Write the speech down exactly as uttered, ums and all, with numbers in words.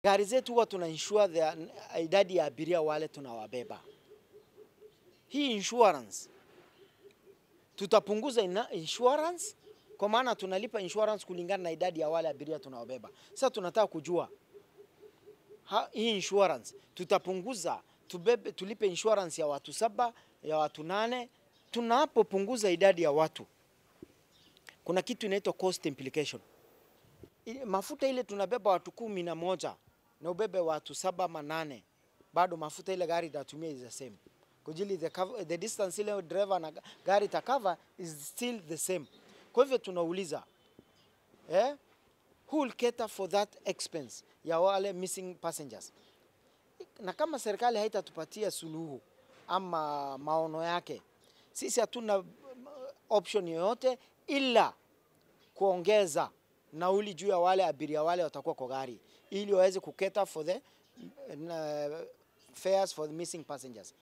Gari zetu huwa tuna insure the idadi ya abiria wale tunawabeba. Hii insurance tutapunguza ina insurance kwa maana tunalipa insurance kulingana na idadi ya wale abiria tunawabeba. Sasa tunataka kujua ha, hii insurance tutapunguza tubebe, tulipe insurance ya watu saba, ya watu nane. Tunapopunguza idadi ya watu, kuna kitu inaitwa cost implication. Mafuta ile tunabeba watu kumi na moja na ubebe watu saba manane, bado mafuta ile gari itatumia is the same. Kujili the, cover, the distance ile driver na gari takava is still the same. Kwa hivyo tunauliza, eh, who will cater for that expense ya wale missing passengers? Na kama serikali haitatupatia suluhu ama maono yake, sisi hatuna option yoyote ila kuongeza nauli juu ya wale abiria wale watakuwa kwa gari ili waweze kuketa for the uh, fares for the missing passengers.